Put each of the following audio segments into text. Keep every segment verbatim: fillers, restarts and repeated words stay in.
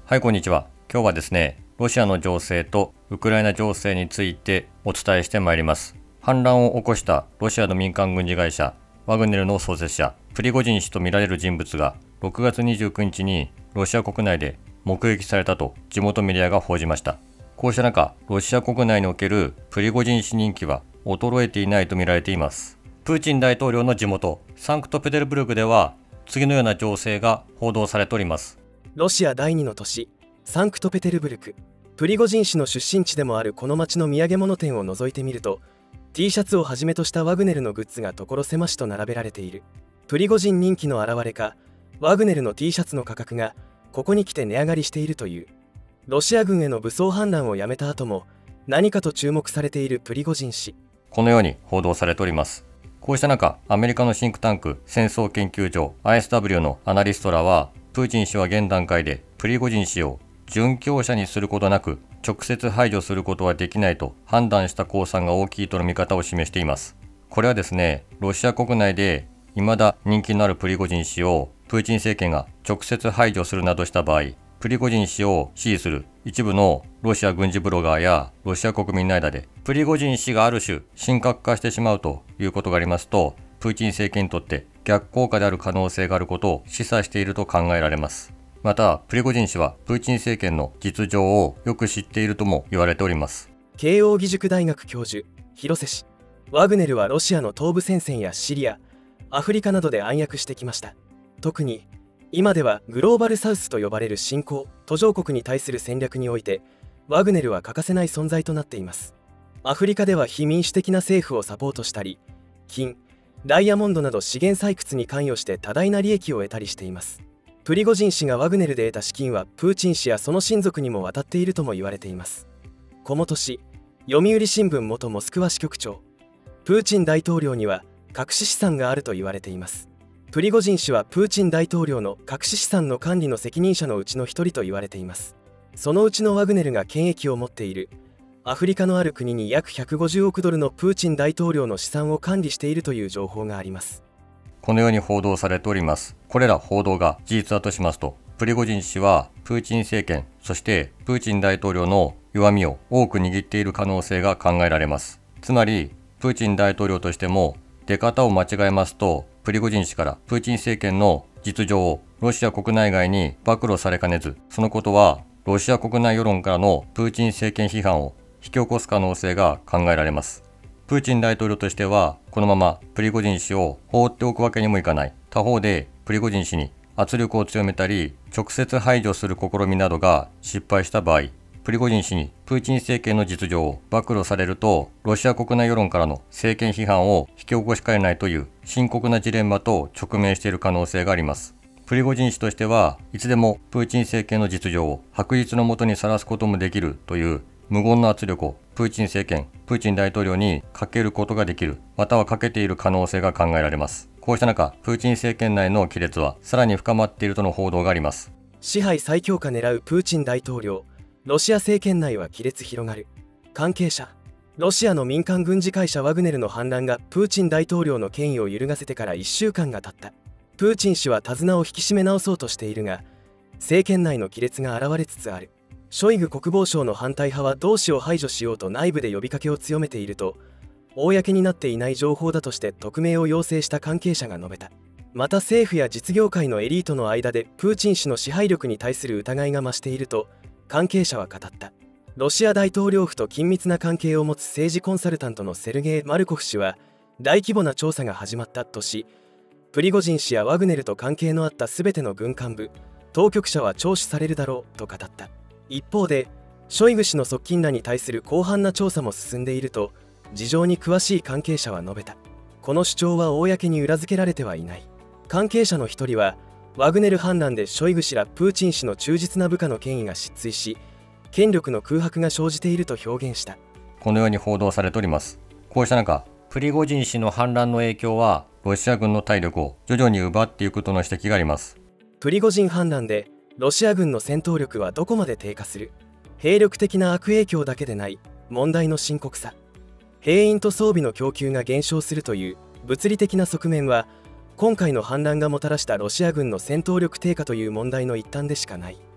はい、こんにちは。今日はですね、ロシアの情勢とウクライナ情勢についてお伝えしてまいります。反乱を起こしたロシアの民間軍事会社ワグネルの創設者プリゴジン氏とみられる人物がろくがつにじゅうくにちにロシア国内で目撃されたと地元メディアが報じました。こうした中、ロシア国内におけるプリゴジン氏人気は衰えていないとみられています。プーチン大統領の地元サンクトペテルブルクでは次のような情勢が報道されております。 ロシア第二の都市サンクトペテルブルク、プリゴジン氏の出身地でもあるこの町の土産物店を覗いてみると T シャツをはじめとしたワグネルのグッズが所狭しと並べられている。プリゴジン人気の表れか、ワグネルの T シャツの価格がここに来て値上がりしているという。ロシア軍への武装反乱をやめた後も何かと注目されているプリゴジン氏、 このように報道されております。こうした中、アメリカのシンクタンク戦争研究所 アイエスダブリュー のアナリストらは、プーチン氏は現段階でプリゴジン氏を殉教者にすることなく直接排除することはできないと判断した公算が大きいとの見方を示しています。これはですね、ロシア国内で未だ人気のあるプリゴジン氏をプーチン政権が直接排除するなどした場合、プリゴジン氏を支持する一部のロシア軍事ブロガーやロシア国民の間でプリゴジン氏がある種神格化してしまうということがありますと、プーチン政権にとって逆効果である可能性があることを示唆していると考えられます。また、プリゴジン氏はプーチン政権の実情をよく知っているとも言われております。 慶應義塾大学教授広瀬氏、ワグネルはロシアの東部戦線やシリア、アフリカなどで暗躍してきました。特に今ではグローバルサウスと呼ばれる新興途上国に対する戦略においてワグネルは欠かせない存在となっています。アフリカでは非民主的な政府をサポートしたり、金、ダイヤモンドなど資源採掘に関与して多大な利益を得たりしています。プリゴジン氏がワグネルで得た資金はプーチン氏やその親族にも渡っているとも言われています。小本氏、読売新聞元モスクワ支局長、プーチン大統領には隠し資産があると言われています。プリゴジン氏はプーチン大統領の隠し資産の管理の責任者のうちの一人と言われています。そのうちのワグネルが権益を持っているアフリカのある国に約ひゃくごじゅうおくドルのプーチン大統領の資産を管理しているという情報があります。 このように報道されております。これら報道が事実だとしますと、プリゴジン氏はプーチン政権、そしてプーチン大統領の弱みを多く握っている可能性が考えられます。つまり、プーチン大統領としても出方を間違えますと、プリゴジン氏からプーチン政権の実情をロシア国内外に暴露されかねず、そのことはロシア国内世論からのプーチン政権批判を引き起こす可能性が考えられます。プーチン大統領としては、このままプリゴジン氏を放っておくわけにもいかない。他方で、プリゴジン氏に圧力を強めたり、直接排除する試みなどが失敗した場合、プリゴジン氏にプーチン政権の実情を暴露されると、ロシア国内世論からの政権批判を引き起こしかねないという深刻なジレンマと直面している可能性があります。プリゴジン氏としてはいつでもプーチン政権の実情を白日の下にさらすこともできるという無言の圧力をプーチン政権、プーチン大統領にかけることができる、またはかけている可能性が考えられます。こうした中、プーチン政権内の亀裂はさらに深まっているとの報道があります。 支配再強化狙うプーチン大統領、ロシア政権内は亀裂広がる。関係者、ロシアの民間軍事会社ワグネルの反乱がプーチン大統領の権威を揺るがせてからいっしゅうかんが経った。プーチン氏は手綱を引き締め直そうとしているが、政権内の亀裂が現れつつある。ショイグ国防相の反対派は同氏を排除しようと内部で呼びかけを強めていると、公になっていない情報だとして匿名を要請した関係者が述べた。また政府や実業界のエリートの間でプーチン氏の支配力に対する疑いが増していると関係者は語った。ロシア大統領府と緊密な関係を持つ政治コンサルタントのセルゲイ・マルコフ氏は大規模な調査が始まったとし、プリゴジン氏やワグネルと関係のあった全ての軍幹部、当局者は聴取されるだろうと語った。一方で、ショイグ氏の側近らに対する広範な調査も進んでいると事情に詳しい関係者は述べた。この主張は公に裏付けられてはいない。関係者の一人は、ワグネル反乱でショイグ氏らプーチン氏の忠実な部下の権威が失墜し、権力の空白が生じていると表現した。 このように報道されております。こうした中、プリゴジン氏の反乱の影響はロシア軍の体力を徐々に奪っていくとの指摘があります。 プリゴジン反乱でロシア軍の戦闘力はどこまで低下する。兵力的な悪影響だけでない問題の深刻さ、兵員と装備の供給が減少するという物理的な側面は、今回の反乱がもたらしたロシア軍の戦闘力低下という問題の一端でしかない。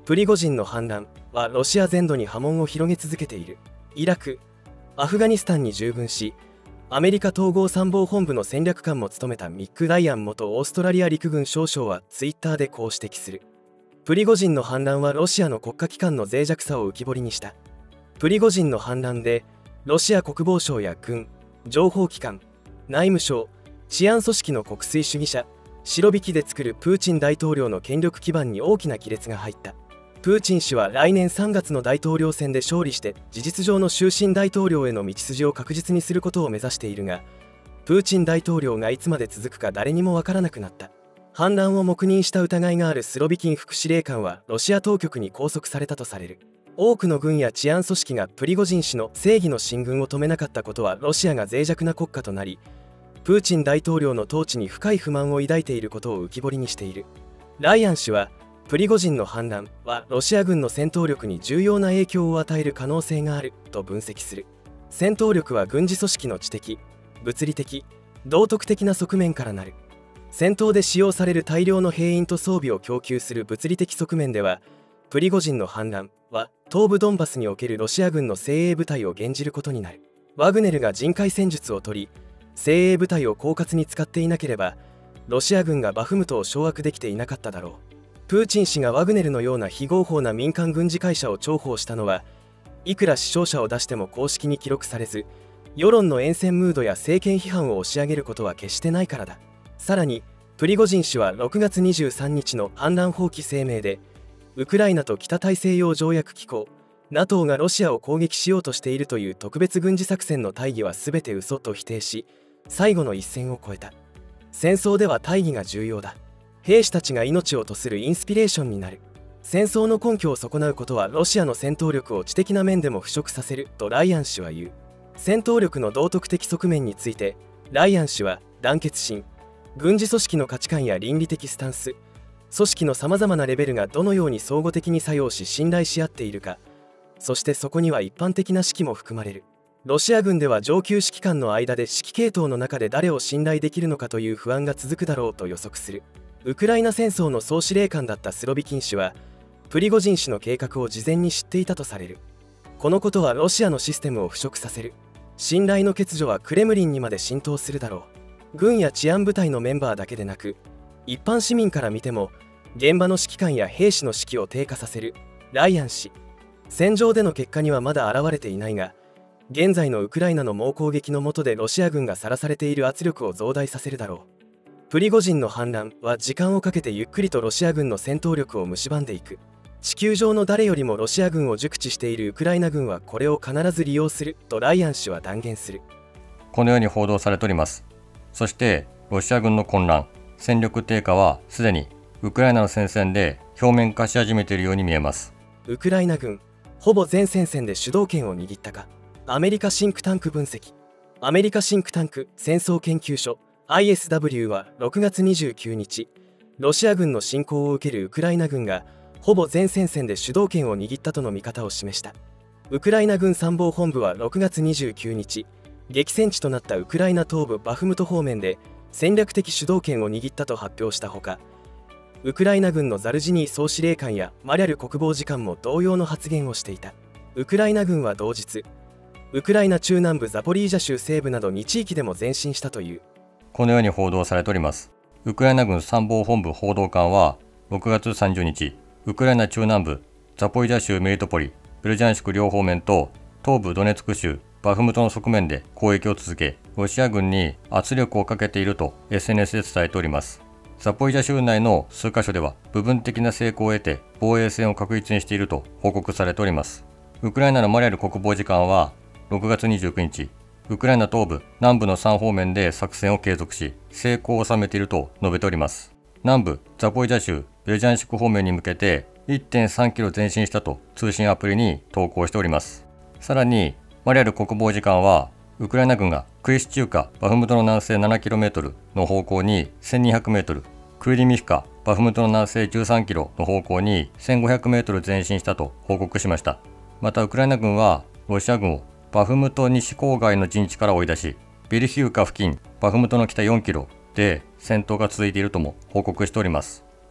プリゴジンの反乱はロシア全土に波紋を広げ続けている。イラク、アフガニスタンに従軍し、アメリカ統合参謀本部の戦略官も務めたミック・ライアン元オーストラリア陸軍少将はツイッターでこう指摘する。プリゴジンの反乱はロシアの国家機関の脆弱さを浮き彫りにした。プリゴジンの反乱でロシア国防省や軍、情報機関、内務省、治安組織の国粋主義者、シロビキで作るプーチン大統領の権力基盤に大きな亀裂が入った。プーチン氏は来年さんがつの大統領選で勝利して事実上の終身大統領への道筋を確実にすることを目指しているが、プーチン大統領がいつまで続くか誰にもわからなくなった。反乱を黙認した疑いがあるスロビキン副司令官はロシア当局に拘束されたとされる。多くの軍や治安組織がプリゴジン氏の正義の進軍を止めなかったことはロシアが脆弱な国家となり、プーチン大統領の統治に深い不満を抱いていることを浮き彫りにしている。ライアン氏はプリゴジンの反乱はロシア軍の戦闘力に重要な影響を与える可能性があると分析する。戦闘力は軍事組織の知的、物理的、道徳的な側面からなる。戦闘で使用される大量の兵員と装備を供給する物理的側面では、プリゴジンの反乱は東部ドンバスにおけるロシア軍の精鋭部隊を減じることになる。ワグネルが人海戦術を取り、精鋭部隊を狡猾に使っていなければ、ロシア軍がバフムトを掌握できていなかっただろう。プーチン氏がワグネルのような非合法な民間軍事会社を重宝したのは、いくら死傷者を出しても公式に記録されず、世論の厭戦ムードや政権批判を押し上げることは決してないからだ。さらに、プリゴジン氏はろくがつにじゅうさんにちの反乱放棄声明で、ウクライナと北大西洋条約機構 ナトー がロシアを攻撃しようとしているという特別軍事作戦の大義は全て嘘と否定し、最後の一線を越えた。戦争では大義が重要だ。兵士たちが命を賭するインスピレーションになる。戦争の根拠を損なうことはロシアの戦闘力を知的な面でも腐食させるとライアン氏は言う。戦闘力の道徳的側面についてライアン氏は、団結心、軍事組織の価値観や倫理的スタンス、組織のさまざまなレベルがどのように相互的に作用し信頼し合っているか、そしてそこには一般的な指揮も含まれる。ロシア軍では上級指揮官の間で指揮系統の中で誰を信頼できるのかという不安が続くだろうと予測する。ウクライナ戦争の総司令官だったスロビキン氏は、プリゴジン氏の計画を事前に知っていたとされる。このことはロシアのシステムを腐食させる。信頼の欠如はクレムリンにまで浸透するだろう。軍や治安部隊のメンバーだけでなく、一般市民から見ても現場の指揮官や兵士の士気を低下させる。ライアン氏、戦場での結果にはまだ現れていないが、現在のウクライナの猛攻撃の下でロシア軍がさらされている圧力を増大させるだろう。プリゴジンの反乱は時間をかけてゆっくりとロシア軍の戦闘力を蝕んでいく。地球上の誰よりもロシア軍を熟知しているウクライナ軍はこれを必ず利用するとライアン氏は断言する。 このように報道されております。そしてロシア軍の混乱、戦力低下はすでにウクライナの戦線で表面化し始めているように見えます。 ウクライナ軍、ほぼ全戦線で主導権を握ったか。アメリカシンクタンク分析。アメリカシンクタンク戦争研究所 アイエスダブリュー はろくがつにじゅうくにち、ロシア軍の侵攻を受けるウクライナ軍がほぼ全戦線で主導権を握ったとの見方を示した。ウクライナ軍参謀本部はろくがつにじゅうくにち、激戦地となったウクライナ東部バフムト方面で戦略的主導権を握ったと発表したほか、ウクライナ軍のザルジニー総司令官やマリャル国防次官も同様の発言をしていた。ウクライナ軍は同日、ウクライナ中南部ザポリージャ州西部などに地域でも前進したという。 このように報道されております。ウクライナ軍参謀本部報道官はろくがつさんじゅうにち、ウクライナ中南部ザポリージャ州メリトポリ、ベルジャンシク両方面と東部ドネツク州バフムトの側面で攻撃を続け、ロシア軍に圧力をかけていると エスエヌエス で伝えております。ザポリージャ州内の数カ所では部分的な成功を得て防衛線を確実にしていると報告されております。ウクライナのマリャル国防次官はろくがつにじゅうくにち、ウクライナ東部、南部のさん方面で作戦を継続し、成功を収めていると述べております。南部、ザポリージャ州、ベルジャンシク方面に向けて いってんさんキロ前進したと通信アプリに投稿しております。さらに、マリャル国防次官は、ウクライナ軍がクリシチューカ、バフムトの南西 ななキロメートル の方向に せんにひゃくメートル、クリリミフカ、バフムトの南西じゅうさんキロの方向に せんごひゃくメートル 前進したと報告しました。また、ウクライナ軍は、ロシア軍をバフムト西郊外の陣地から追い出し、ビルヒウカ付近、バフムトの北よんキロで戦闘が続いているとも報告しております。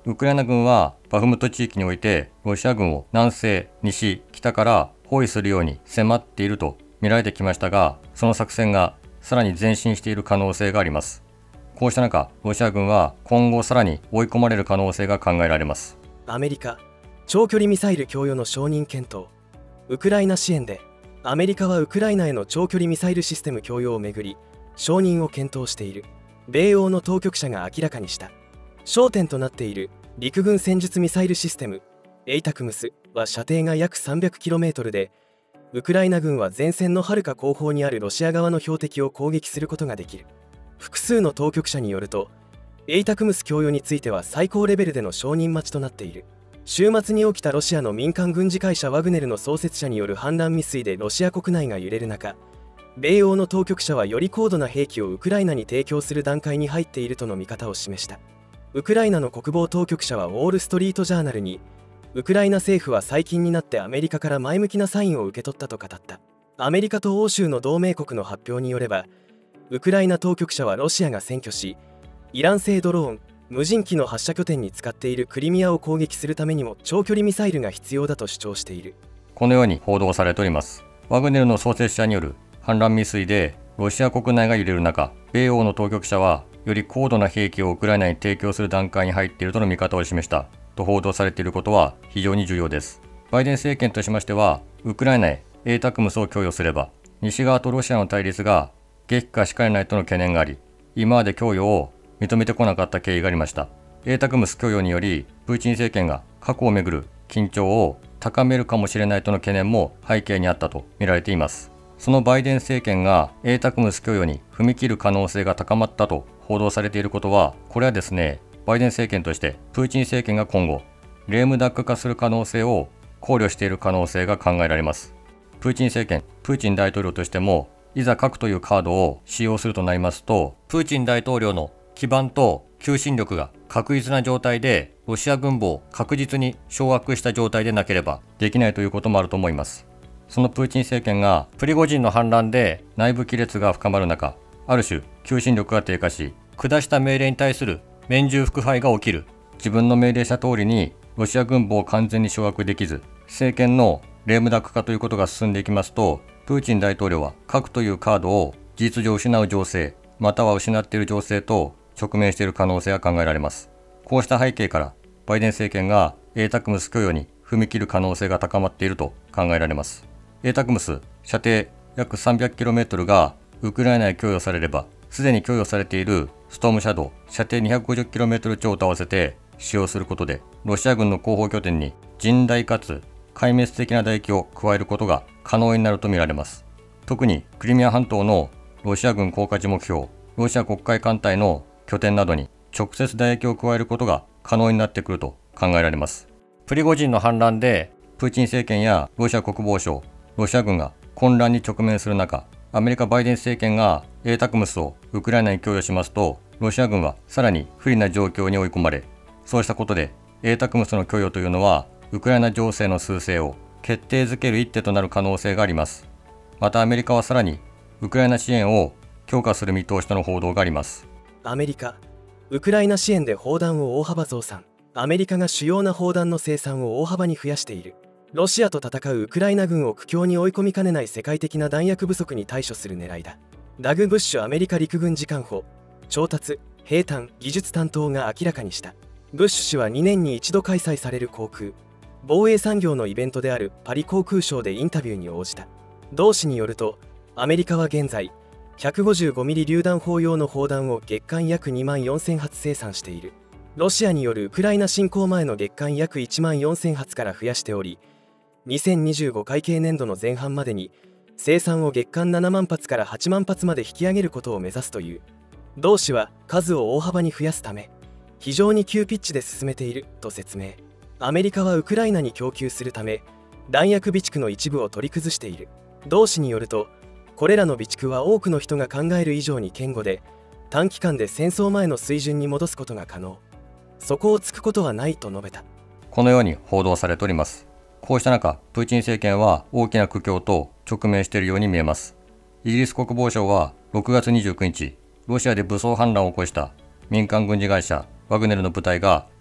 ウクライナ軍はバフムト地域においてロシア軍を南西、西、北から包囲するように迫っていると見られてきましたが、その作戦がさらに前進している可能性があります。こうした中、ロシア軍は今後さらに追い込まれる可能性が考えられます。 アメリカ、長距離ミサイル供与の承認検討。ウクライナ支援で、アメリカはウクライナへの長距離ミサイルシステム供与をめぐり、承認を検討している。米欧の当局者が明らかにした。焦点となっている陸軍戦術ミサイルシステム、エイタクムスは射程が約 さんびゃくキロメートル で、ウクライナ軍は前線のはるか後方にあるロシア側の標的を攻撃することができる。複数の当局者によると、エイタクムス供与については最高レベルでの承認待ちとなっている。週末に起きたロシアの民間軍事会社ワグネルの創設者による反乱未遂でロシア国内が揺れる中、米欧の当局者はより高度な兵器をウクライナに提供する段階に入っているとの見方を示した。ウクライナの国防当局者はウォール・ストリート・ジャーナルに、ウクライナ政府は最近になってアメリカから前向きなサインを受け取ったと語った。アメリカと欧州の同盟国の発表によれば、ウクライナ当局者はロシアが占拠し、イラン製ドローン、無人機の発射拠点に使っているクリミアを攻撃するためにも長距離ミサイルが必要だと主張している。 このように報道されております。ワグネルの創設者による反乱未遂でロシア国内が揺れる中、米欧の当局者はより高度な兵器をウクライナに提供する段階に入っているとの見方を示したと報道されていることは非常に重要です。バイデン政権としましては、ウクライナへエイタクムスを供与すれば、西側とロシアの対立が激化しかねないとの懸念があり、今まで供与を認めてこなかった経緯がありました。エイタクムス供与により、プーチン政権が核をめぐる緊張を高めるかもしれないとの懸念も背景にあったと見られています。そのバイデン政権がエイタクムス供与に踏み切る可能性が高まったと報道されていることは、これはですね、バイデン政権としてプーチン政権が今後、レームダック化する可能性を考慮している可能性が考えられます。プーチン政権、プーチン大統領としても、いざ核というカードを使用するとなりますと、プーチン大統領の基盤と求心力が確実な状態で、ロシア軍部を確実に掌握した状態でなければできないということもあると思います。そのプーチン政権がプリゴジンの反乱で内部亀裂が深まる中、ある種求心力が低下し、下した命令に対する免従腹背が起きる。自分の命令した通りにロシア軍部を完全に掌握できず、政権のレームダック化ということが進んでいきますと、プーチン大統領は核というカードを事実上失う情勢、または失っている情勢と直面している可能性が考えられます。こうした背景から、バイデン政権がエイタクムス供与に踏み切る可能性が高まっていると考えられます。エイタクムス、射程約 さんびゃくキロメートル がウクライナへ供与されれば、すでに供与されているストームシャドウ、射程 にひゃくごじゅっキロメートル 超と合わせて使用することで、ロシア軍の後方拠点に甚大かつ壊滅的な打撃を加えることが可能になるとみられます。特にクリミア半島のロシア軍降下地目標、ロシア黒海艦隊の拠点などに直接打撃を加えることが可能になってくると考えられます。プリゴジンの反乱でプーチン政権やロシア国防省、ロシア軍が混乱に直面する中、アメリカバイデン政権がエイタクムスをウクライナに供与しますと、ロシア軍はさらに不利な状況に追い込まれ、そうしたことでエイタクムスの供与というのはウクライナ情勢の趨勢を決定づける一手となる可能性があります。またアメリカはさらにウクライナ支援を強化する見通しとの報道があります。 アメリカ、ウクライナ支援で砲弾を大幅増産。アメリカが主要な砲弾の生産を大幅に増やしている。ロシアと戦うウクライナ軍を苦境に追い込みかねない世界的な弾薬不足に対処する狙いだ。ダグ・ブッシュアメリカ陸軍次官補、調達、兵隊、技術担当が明らかにした。ブッシュ氏はにねんに一度開催される航空、防衛産業のイベントであるパリ航空ショーでインタビューに応じた。同氏によると、アメリカは現在、ひゃくごじゅうごミリ 榴弾砲用の砲弾を月間約にまんよんせんはつ生産している。ロシアによるウクライナ侵攻前の月間約いちまんよんせんはつから増やしており、にせんにじゅうご会計年度の前半までに生産を月間ななまん発からはちまん発まで引き上げることを目指すという。同氏は数を大幅に増やすため、非常に急ピッチで進めていると説明。アメリカはウクライナに供給するため、弾薬備蓄の一部を取り崩している。同氏によると、これらの備蓄は多くの人が考える以上に堅固で、短期間で戦争前の水準に戻すことが可能。そこをつくことはないと述べた。 このように報道されております。こうした中、プーチン政権は大きな苦境と直面しているように見えます。イギリス国防省はろくがつにじゅうくにち、ロシアで武装反乱を起こした民間軍事会社ワグネルの部隊が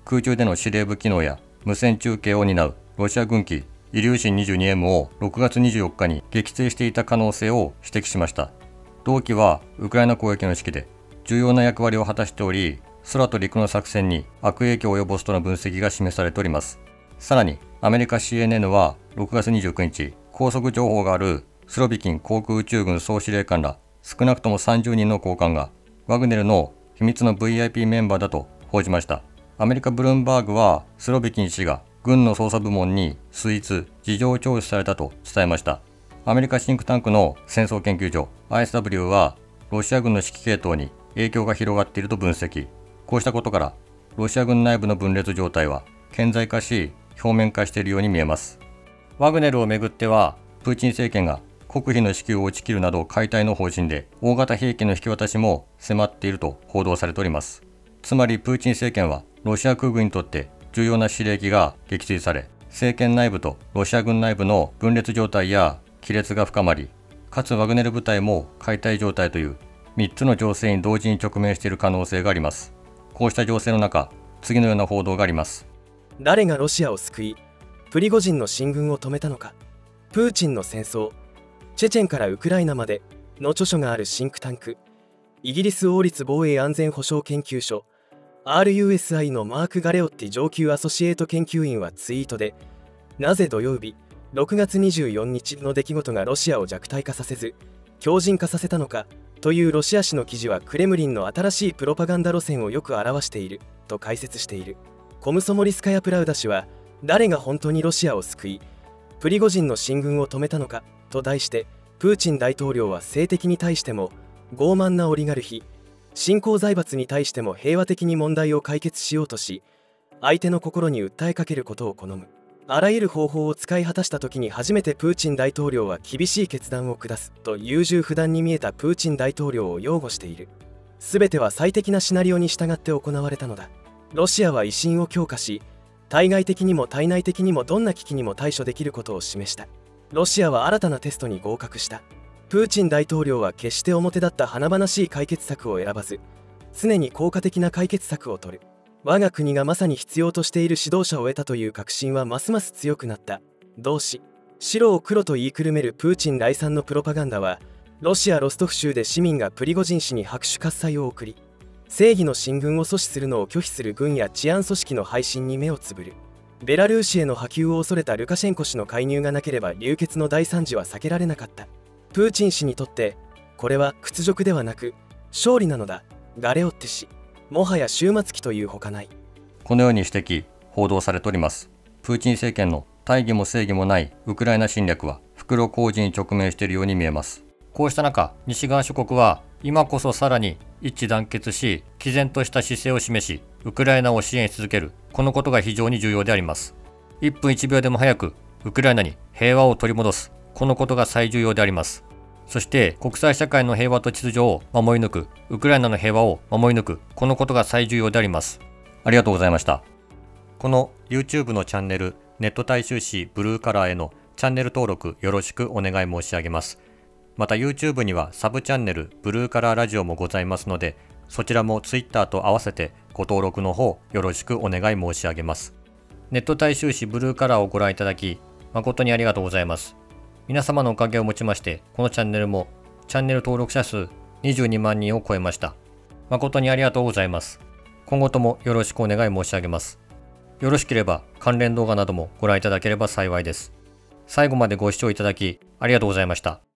空中での司令部機能や無線中継を担うロシア軍機イリューシン にじゅうにエム をろくがつにじゅうよっかに撃墜していた可能性を指摘しました。同機はウクライナ攻撃の指揮で重要な役割を果たしており、空と陸の作戦に悪影響を及ぼすとの分析が示されております。さらにアメリカ シーエヌエヌ はろくがつにじゅうくにち、高速情報があるスロビキン航空宇宙軍総司令官ら少なくともさんじゅうにんの高官がワグネルの秘密の ブイアイピー メンバーだと報じました。アメリカブルームバーグはスロビキン氏が軍の捜査部門に推律、事情聴取されたと伝えました。アメリカシンクタンクの戦争研究所 アイエスダブリュー はロシア軍の指揮系統に影響が広がっていると分析。こうしたことからロシア軍内部の分裂状態は顕在化し表面化しているように見えます。ワグネルをめぐってはプーチン政権が国費の支給を打ち切るなど解体の方針で大型兵器の引き渡しも迫っていると報道されております。つまりプーチン政権はロシア空軍にとって重要な司令機が撃墜され、政権内部とロシア軍内部の分裂状態や亀裂が深まり、かつワグネル部隊も解体状態というみっつの情勢に同時に直面している可能性があります。こうした情勢の中、次のような報道があります。 誰がロシアを救い、プリゴジンの進軍を止めたのか。プーチンの戦争、チェチェンからウクライナまでの著書があるシンクタンク、イギリス王立防衛安全保障研究所 アールユーエスアイ のマーク・ガレオッティ上級アソシエイト研究員はツイートで、なぜ土曜日ろくがつにじゅうよっかの出来事がロシアを弱体化させず強靭化させたのかというロシア紙の記事はクレムリンの新しいプロパガンダ路線をよく表していると解説している。コムソモリスカヤ・プラウダ氏は、誰が本当にロシアを救いプリゴジンの進軍を止めたのかと題して、プーチン大統領は政敵に対しても傲慢なオリガルヒ、新興財閥に対しても平和的に問題を解決しようとし、相手の心に訴えかけることを好む。あらゆる方法を使い果たした時に初めてプーチン大統領は厳しい決断を下すと優柔不断に見えたプーチン大統領を擁護している。全ては最適なシナリオに従って行われたのだ。ロシアは威信を強化し、対外的にも対内的にもどんな危機にも対処できることを示した。ロシアは新たなテストに合格した。プーチン大統領は決して表立った華々しい解決策を選ばず、常に効果的な解決策を取る。我が国がまさに必要としている指導者を得たという確信はますます強くなった。同志、白を黒と言いくるめるプーチン来賛のプロパガンダは、ロシア・ロストフ州で市民がプリゴジン氏に拍手喝采を送り、正義の進軍を阻止するのを拒否する軍や治安組織の配信に目をつぶる。ベラルーシへの波及を恐れたルカシェンコ氏の介入がなければ流血の大惨事は避けられなかった。プーチン氏にとってこれは屈辱ではなく勝利なのだ。ガレオッテ氏、もはや終末期というほかない。 このように指摘、報道されております。プーチン政権の大義も正義もないウクライナ侵略は袋小路に直面しているように見えます。こうした中、西側諸国は今こそさらに一致団結し、毅然とした姿勢を示し、ウクライナを支援し続ける、このことが非常に重要であります。いっぷんいちびょうでも早くウクライナに平和を取り戻す、このことが最重要であります。そして国際社会の平和と秩序を守り抜く、ウクライナの平和を守り抜く、このことが最重要であります。ありがとうございました。この YouTube のチャンネル、ネット大衆紙ブルーカラーへのチャンネル登録よろしくお願い申し上げます。また YouTube にはサブチャンネルブルーカラーラジオもございますので、そちらも Twitter と合わせてご登録の方よろしくお願い申し上げます。ネット大衆紙ブルーカラーをご覧いただき誠にありがとうございます。皆様のおかげをもちまして、このチャンネルもチャンネル登録者数にじゅうにまんにんを超えました。誠にありがとうございます。今後ともよろしくお願い申し上げます。よろしければ関連動画などもご覧いただければ幸いです。最後までご視聴いただきありがとうございました。